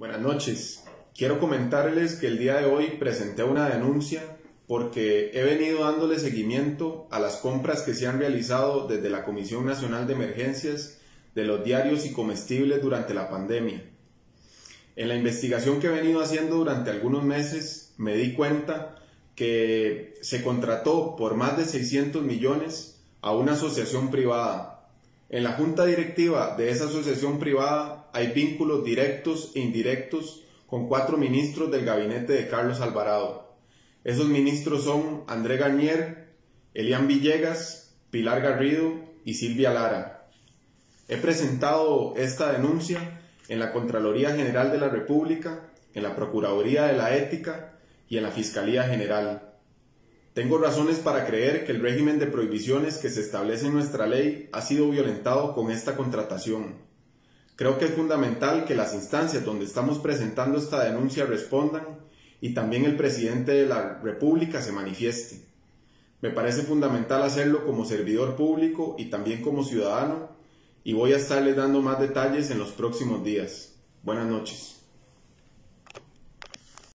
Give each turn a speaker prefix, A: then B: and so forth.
A: Buenas noches. Quiero comentarles que el día de hoy presenté una denuncia porque he venido dándole seguimiento a las compras que se han realizado desde la Comisión Nacional de Emergencias de los diarios y comestibles durante la pandemia. En la investigación que he venido haciendo durante algunos meses me di cuenta que se contrató por más de 600 millones a una asociación privada. En la junta directiva de esa asociación privada hay vínculos directos e indirectos con 4 ministros del gabinete de Carlos Alvarado. Esos ministros son André Garnier, Elian Villegas, Pilar Garrido y Silvia Lara. He presentado esta denuncia en la Contraloría General de la República, en la Procuraduría de la Ética y en la Fiscalía General. Tengo razones para creer que el régimen de prohibiciones que se establece en nuestra ley ha sido violentado con esta contratación. Creo que es fundamental que las instancias donde estamos presentando esta denuncia respondan y también el presidente de la República se manifieste. Me parece fundamental hacerlo como servidor público y también como ciudadano, y voy a estarles dando más detalles en los próximos días. Buenas noches.